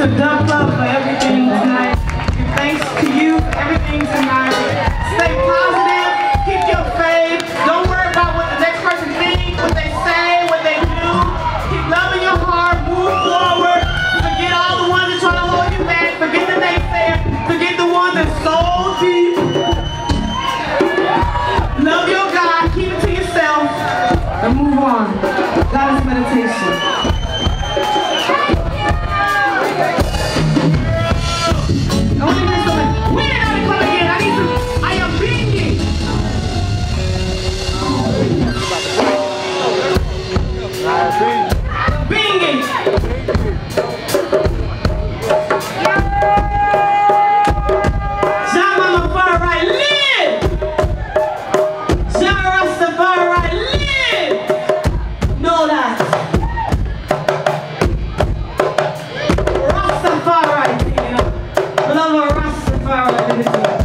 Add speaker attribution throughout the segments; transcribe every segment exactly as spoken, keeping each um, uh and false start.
Speaker 1: to Dub Club for everything tonight. Give thanks to you for everything tonight. Stay positive, keep your faith. Don't worry about what the next person thinks, what they say, what they do. Keep loving your heart, move forward. Forget all the ones that try to hold you back. Forget the naysayers. Forget the ones that so deep. Love your God, keep it to yourself, and move on. God is meditation. I want to hear something. Where did I come again? I need some. I am binging. Binging. Jah Rastafari live. Jah Rastafari live. Know that. Rastafari. Love a Rastafari.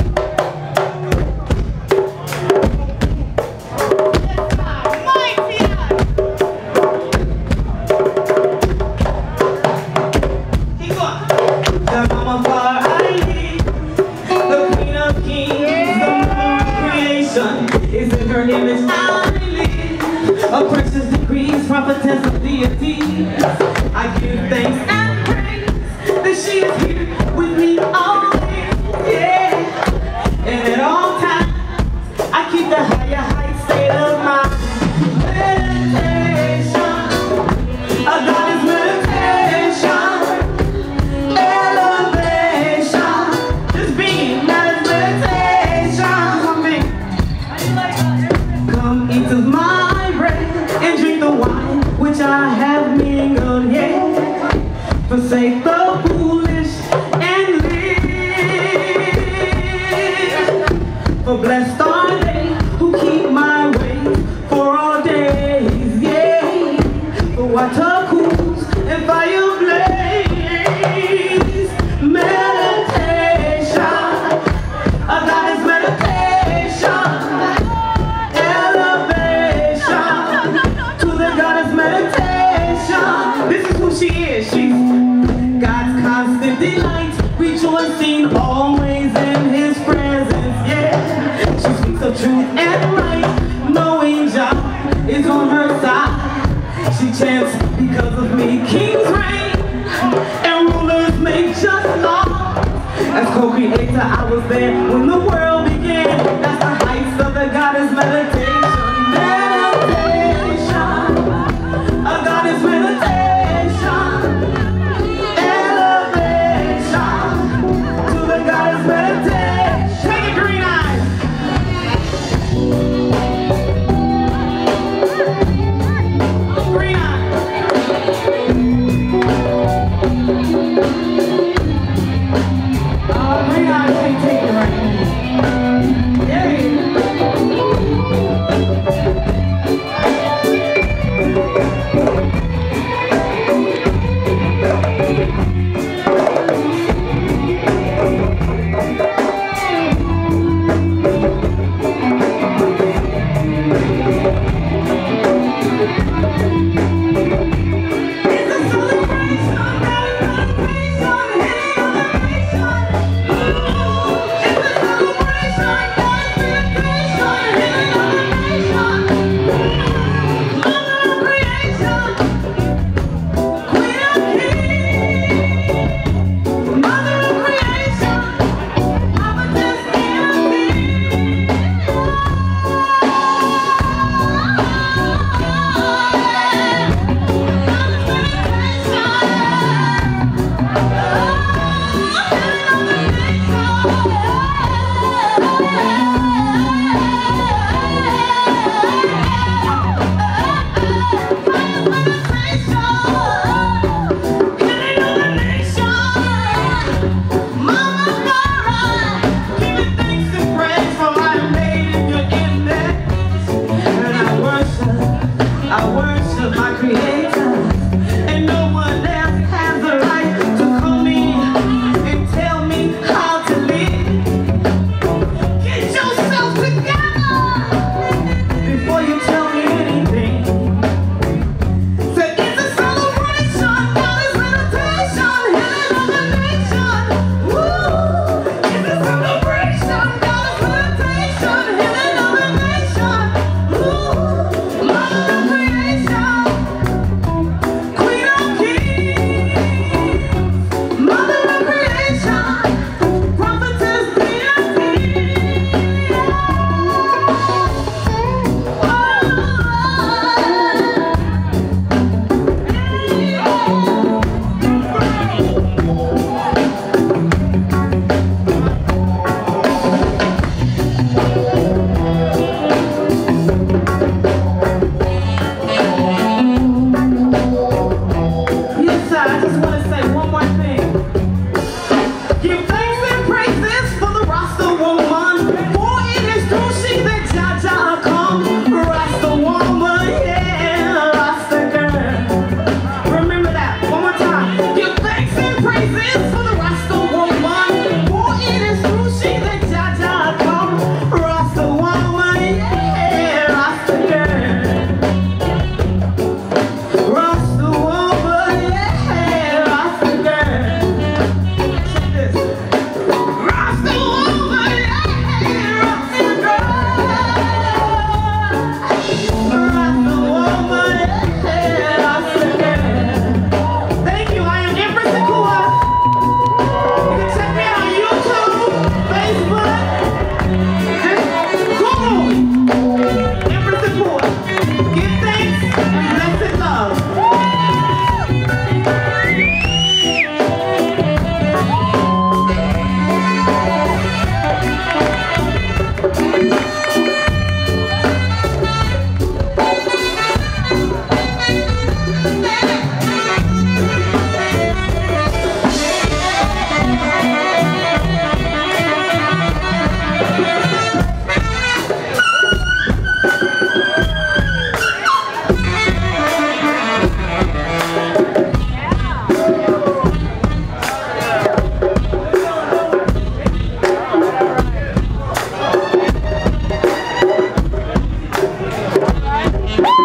Speaker 1: Is in her image I live, a precious decrees, prophetess of deity. I give thanks and praise that she is here with me always, yeah. And at all times, I keep the higher height state of mind. Meditation, a God is meditation, elevation, just being, that is meditation for me. Come eat of my bread and drink the wine which I have mingled, yeah. Forsake the foolish and live. For blessed are they who keep my way for all days, yeah. For water cools and fire blaze. Meditation, a God is meditation. This is who she is. She's God's constant delight, rejoicing always in His presence. Yeah, she speaks of truth and right, knowing Jah is on her side. She chants because of me, kings reign and rulers make just law. As co-creator, I was there when the world began. That's the heights of the goddess meditation. Woo!